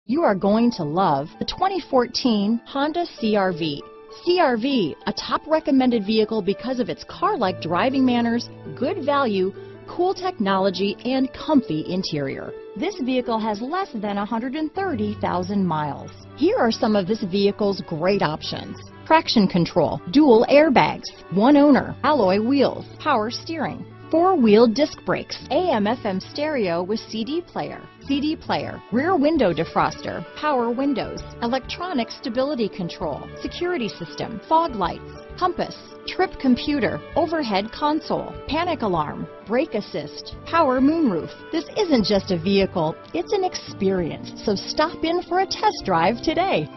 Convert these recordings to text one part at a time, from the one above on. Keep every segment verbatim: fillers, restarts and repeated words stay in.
You are going to love the twenty fourteen Honda C R V. C R V, a top recommended vehicle because of its car-like driving manners, good value, cool technology, and comfy interior. This vehicle has less than one hundred thirty thousand miles. Here are some of this vehicle's great options: traction control, dual airbags, one owner, alloy wheels, power steering, four-wheel disc brakes, A M F M stereo with C D player, C D player, rear window defroster, power windows, electronic stability control, security system, fog lights, compass, trip computer, overhead console, panic alarm, brake assist, power moonroof. This isn't just a vehicle, it's an experience. So stop in for a test drive today.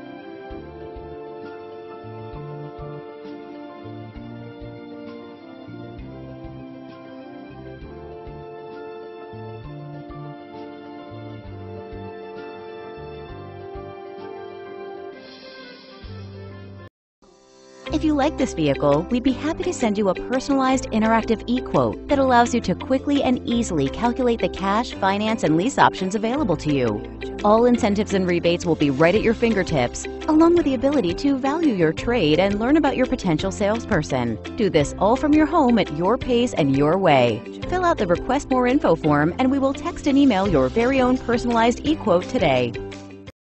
If you like this vehicle, we'd be happy to send you a personalized interactive e-quote that allows you to quickly and easily calculate the cash, finance, and lease options available to you. All incentives and rebates will be right at your fingertips, along with the ability to value your trade and learn about your potential salesperson. Do this all from your home at your pace and your way. Fill out the Request More Info form and we will text and email your very own personalized e-quote today.